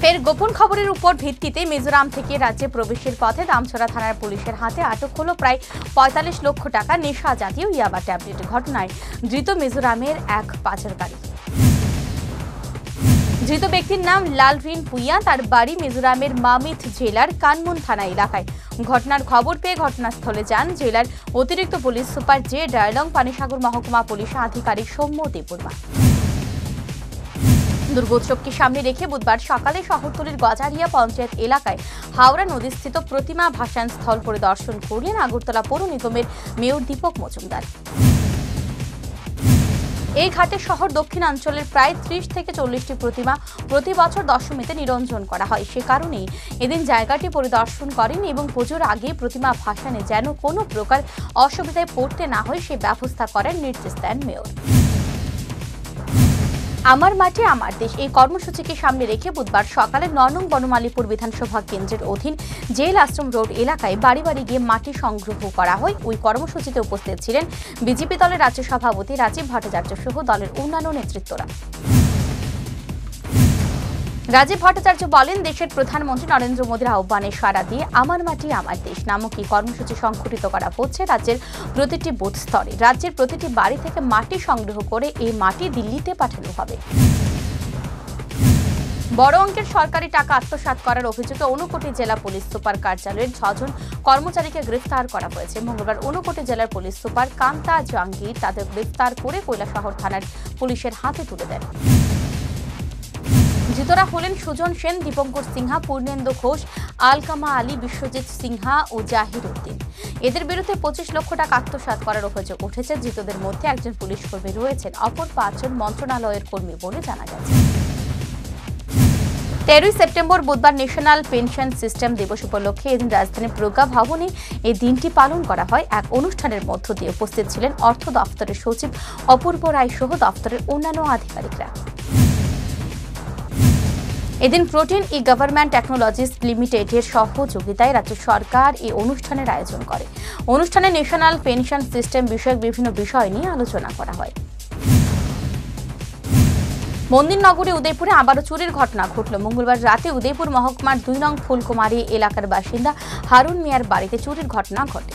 ফের গোপন খবরের উপর ভিত্তিতে মিজোরাম থেকে রাজ্যে প্রবেশের পথে দামছড়া থানার পুলিশের হাতে আটক হলো প্রায় ৪৫ লক্ষ টাকা নেশা জাতীয় ইয়াবা ট্যাবলেট। ঘটনায় ধৃত মিজোরামের এক পাচারকারী। ধৃত ব্যক্তির নাম লালভিন পুইয়া, তার বাড়ি মিজোরামের মামিথ জেলার কানমুন থানা এলাকায়। ঘটনার খবর পেয়ে ঘটনাস্থলে যান জেলার অতিরিক্ত police super J Dailong, Panisagar মহকুমা পুলিশ আধিকারিক সৌম্য দেববর্মা। দুর্গোৎসবকে সামনে রেখে বুধবার সকালে শহরতলির গজারিয়া পঞ্চায়েত এলাকায় হাওড়া নদীস্থিত প্রতিমা ভাসান স্থল পরিদর্শন করলেন আগরতলা পৌর নিগমের মেয়র দীপক মজুমদার। এই ঘাটে শহর দক্ষিণাঞ্চলের প্রায় ৩০ থেকে ৪০টি প্রতিমা প্রতি বছর দশমীতে নিরঞ্জন করা হয়। সে কারণেই এদিন জায়গাটি পরিদর্শন করেন এবং পুজোর আগে প্রতিমা ভাসানে যেন কোনো প্রকার অসুবিধায় পড়তে না হয় সে ব্যবস্থা করার নির্দেশ দেন মেয়র। আমার মাটি আমার দেশ এই কর্মসূচিকে সামনে রেখে বুধবার সকালে ৯ নং বনমালীপুর বিধানসভা কেন্দ্রের অধীন জেল আশ্রম রোড এলাকায় বাড়ি বাড়ি গিয়ে মাটি সংগ্রহ করা হয়। ওই কর্মসূচিতে উপস্থিত ছিলেন বিজেপি দলের রাজ্য সভাপতি রাজীব ভট্টাচার্য সহ দলের অন্যান্য নেতৃত্বরা। রাজীব ভট্টাচার্য বলেন, দেশের প্রধানমন্ত্রী নরেন্দ্র মোদীর আহ্বানে সাড়া দিয়ে আমার মাটি আমার দেশ নামক এই কর্মসূচি সংঘটিত করা হচ্ছে রাজ্যের প্রতিটি বুথ স্তরে। রাজ্যের প্রতিটি বাড়ি থেকে মাটি সংগ্রহ করে এই মাটি দিল্লিতে পাঠানো হবে। বড় অঙ্কের সরকারি টাকা আত্মসাৎ করার অভিযোগে ঊনকোটি জেলা পুলিশ সুপার কার্যালয়ের ৬ জন কর্মচারীকে গ্রেফতার করা হয়েছে। মঙ্গলবার ঊনকোটি জেলার পুলিশ সুপার কান্তা জাহাঙ্গীর তাদের গ্রেফতার করে কৈলাসহর থানার পুলিশের হাতে তুলে দেন। ধৃতরা হলেন সুজন সেন, দীপঙ্কর সিনহা, পূর্ণেন্দু ঘোষ, আলকামা আলী, বিশ্বজিৎ সিনহা ও জাহির উদ্দিন। এদের বিরুদ্ধে ২৫ লক্ষ টাকা আত্মসাৎ করার অভিযোগ উঠেছে। ধৃতদের মধ্যে একজন পুলিশ কর্মী রয়েছেন, অপর ৫ জন মন্ত্রণালয়ের কর্মী বলে জানা গেছে। ১৩ সেপ্টেম্বর বুধবার ন্যাশনাল পেনশন সিস্টেম দিবস উপলক্ষে এদিন রাজধানীর প্রজ্ঞা ভবনে এই দিনটি পালন করা হয়। এক অনুষ্ঠানের মধ্য দিয়ে উপস্থিত ছিলেন অর্থ দপ্তরের সচিব অপূর্ব রায় সহ দপ্তরের অন্যান্য আধিকারিকরা। এদিন প্রোটিন ই গভর্নমেন্ট টেকনোলজিস লিমিটেডের সহযোগিতায় রাজ্য সরকার এই অনুষ্ঠানের আয়োজন করে। অনুষ্ঠানে ন্যাশনাল পেনশন সিস্টেম বিষয়ক বিভিন্ন বিষয় নিয়ে আলোচনা করা হয়। মন্দিরনগরী উদয়পুরে আবারও চুরির ঘটনা ঘটল। মঙ্গলবার রাতে উদয়পুর মহকুমার ২ নং ফুলকুমারী এলাকার বাসিন্দা হারুন মিয়ার বাড়িতে চুরির ঘটনা ঘটে।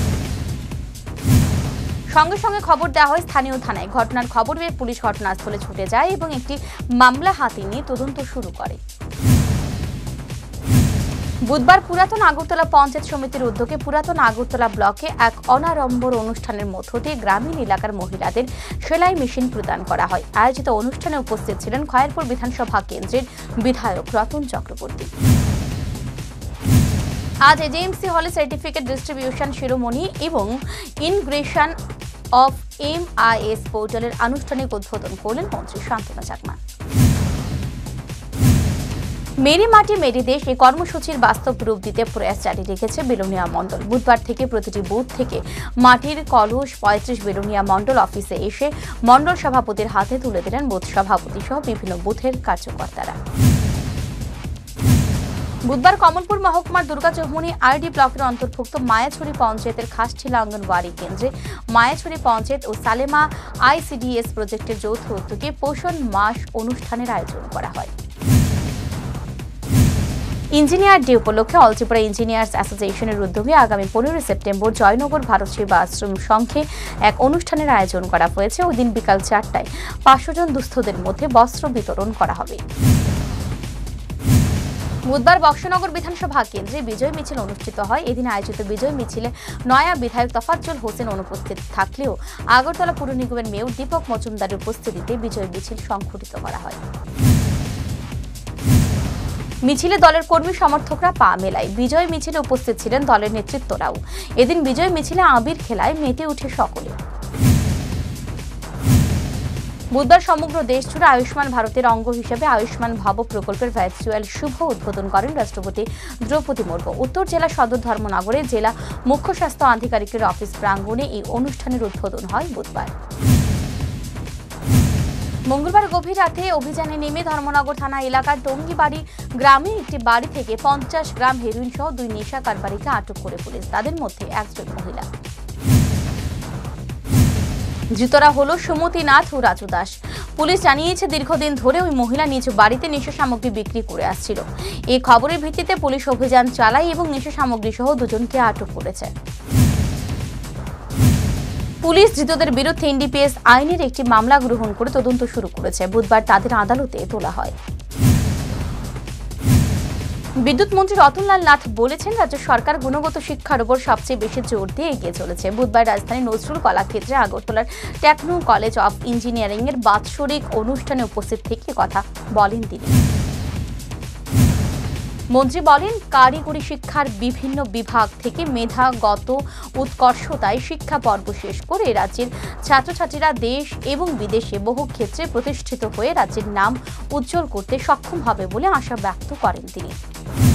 সঙ্গে সঙ্গে খবর দেওয়া হয় স্থানীয় থানায়। ঘটনার খবর পেয়ে পুলিশ ঘটনাস্থলে ছুটে যায় এবং একটি মামলা হাতে নিয়ে তদন্ত শুরু করে। বুধবার পুরাতন আগরতলা পঞ্চায়েত সমিতির উদ্যোগে পুরাতন আগরতলা ব্লকে এক অনাড়ম্বর অনুষ্ঠানের মধ্য দিয়ে গ্রামীণ এলাকার মহিলাদের সেলাই মেশিন প্রদান করা হয়। আয়োজিত অনুষ্ঠানে উপস্থিত ছিলেন খয়েরপুর বিধানসভা কেন্দ্রের বিধায়ক রতন চক্রবর্তী। আজ এজেএমসি হলে সার্টিফিকেট ডিস্ট্রিবিউশন শিরোমণি এবং ইনগ্রেশন অফ MIS পোর্টালের আনুষ্ঠানিক উদ্বোধন করলেন মন্ত্রী শান্তনু চাকমা। মেরি মাটি মেরি দেশ এই কর্মসূচির বাস্তব রূপ দিতে প্রয়াস জারি রেখেছে বেলোনিয়া মণ্ডল। বুধবার থেকে প্রতিটি বুথ থেকে মাটির কলস ৩৫ বেলোনিয়া মণ্ডল অফিসে এসে মণ্ডল সভাপতির হাতে তুলে দিলেন বুথ সভাপতি সহ বিভিন্ন বুথের কার্যকর্তারা। বুধবার কমলপুর মহকুমার দুর্গাচৌমুহনী আরডি ব্লকের অন্তর্ভুক্ত মায়াছড়ি পঞ্চায়েতের খাসছিলা অঙ্গনওয়াড়ি কেন্দ্রে মায়াছড়ি পঞ্চায়েত ও সালেমা ICDS প্রজেক্টের যৌথ উদ্যোগে পোষণ মাস অনুষ্ঠানের আয়োজন করা হয়। ইঞ্জিনিয়ার ডে উপলক্ষে অল ত্রিপুরা ইঞ্জিনিয়ার্স অ্যাসোসিয়েশনের উদ্যোগে আগামী ১৫ সেপ্টেম্বর জয়নগর ভারত সেবা আশ্রম সংঘে এক অনুষ্ঠানের আয়োজন করা হয়েছে। ওই দিন বিকাল ৪টায় ৫০০ জন দুস্থদের মধ্যে বস্ত্র বিতরণ করা হবে। বুধবার বক্সনগর বিধানসভা কেন্দ্রে বিজয় মিছিল অনুষ্ঠিত হয়। এদিন আয়োজিত বিজয় মিছিলে নয়া বিধায়ক তফাজ্জল হোসেন অনুপস্থিত থাকলেও আগরতলা পুর নিগমের মেয়র দীপক মজুমদারের উপস্থিতিতে বিজয় মিছিল সংঘটিত করা হয়। মিছিলে দলের কর্মী সমর্থকরা পা মেলায়। বিজয় মিছিলে উপস্থিত ছিলেন দলের নেতৃত্বরাও। এদিন বিজয় মিছিলে আবির খেলায় মেতে উঠে সকলে। বুধবার সমগ্র দেশ জুড়ে আয়ুষ্মান ভারতের অঙ্গ হিসেবে আয়ুষ্মান ভব প্রকল্পের ভার্চুয়াল শুভ উদ্বোধন করেন রাষ্ট্রপতি দ্রৌপদী মুর্মু। উত্তর জেলা সদর ধর্মনগরে জেলা মুখ্য স্বাস্থ্য আধিকারিকের অফিস প্রাঙ্গণে এই অনুষ্ঠানের উদ্বোধন হয় বুধবার। মঙ্গলবার গভীর রাতে অভিযানে নেমে ধর্মনগর থানা এলাকার টঙ্গিবাড়ি গ্রামে একটি বাড়ি থেকে ৫০ গ্রাম হেরোইন সহ ২ নেশা কারবারিকে আটক করে পুলিশ। তাদের মধ্যে একজন মহিলা। ধৃতরা হল সুমতি নাথ ও রাজু দাস। পুলিশ জানিয়েছে, দীর্ঘদিন ধরে ওই মহিলা নিজ বাড়িতে নেশা সামগ্রী বিক্রি করে আসছিল। এই খবরের ভিত্তিতে পুলিশ অভিযান চালায় এবং নেশা সামগ্রী সহ দুজনকে আটক করেছে। পুলিশ ধৃতদের বিরুদ্ধে এনডিপিএস আইনের একটি মামলা গ্রহণ করে তদন্ত শুরু করেছে। বুধবার তাদের আদালতে তোলা হয়। বিদ্যুৎ মন্ত্রী রতনলাল নাথ বলেছেন, রাজ্য সরকার গুণগত শিক্ষার উপর সবচেয়ে বেশি জোর দিয়ে এগিয়ে চলেছে। বুধবার রাজধানীর নজরুল কলাক্ষেত্রে আগরতলার টেকনো কলেজ অফ ইঞ্জিনিয়ারিং এর বাৎসরিক অনুষ্ঠানে উপস্থিত থেকে কথা বলেন তিনি। মন্ত্রী বলেন, কারিগরি শিক্ষার বিভিন্ন বিভাগ থেকে মেধাগত উৎকর্ষতায় শিক্ষা পর্ব শেষ করে রাজ্যের ছাত্রছাত্রীরা দেশ এবং বিদেশে বহু ক্ষেত্রে প্রতিষ্ঠিত হয়ে রাজ্যের নাম উজ্জ্বল করতে সক্ষম হবে বলে আশা ব্যক্ত করেন তিনি।